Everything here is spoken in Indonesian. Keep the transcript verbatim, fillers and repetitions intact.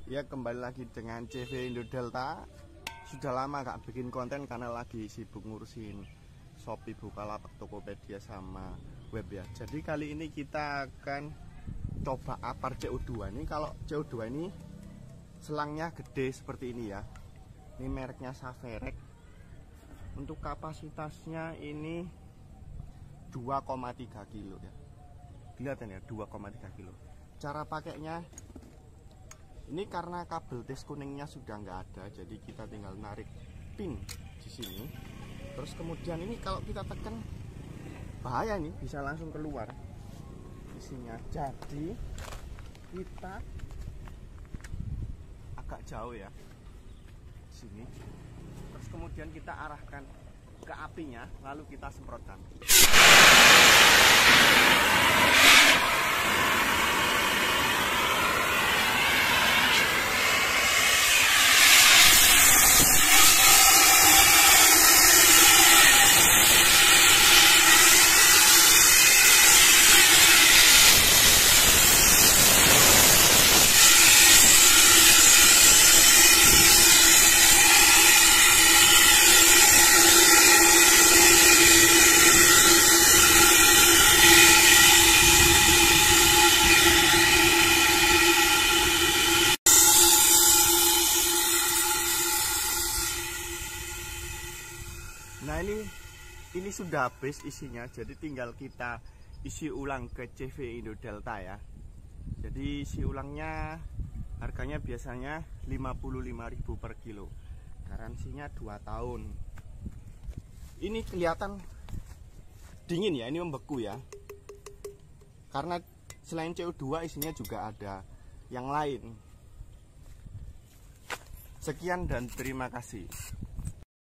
Ya, kembali lagi dengan C V Indo Delta. Sudah lama gak bikin konten karena lagi sibuk ngurusin Shopee, Bukalapak, Tokopedia sama web ya. Jadi kali ini kita akan coba Apar C O dua. Ini kalau C O dua ini selangnya gede seperti ini ya. Ini mereknya Saverek. Untuk kapasitasnya ini dua koma tiga kilo ya. Kelihatan ya, dua koma tiga kilo. Cara pakainya ini karena kabel tes kuningnya sudah nggak ada, jadi kita tinggal narik pin di sini. Terus kemudian ini kalau kita tekan bahaya nih, bisa langsung keluar isinya. Jadi kita agak jauh ya sini. Terus kemudian kita arahkan ke apinya, lalu kita semprotkan. Nah ini ini sudah habis isinya, jadi tinggal kita isi ulang ke C V Indo Delta ya. Jadi isi ulangnya harganya biasanya lima puluh lima ribu per kilo, garansinya dua tahun. Ini kelihatan dingin ya, ini membeku ya, karena selain C O dua isinya juga ada yang lain. Sekian dan terima kasih.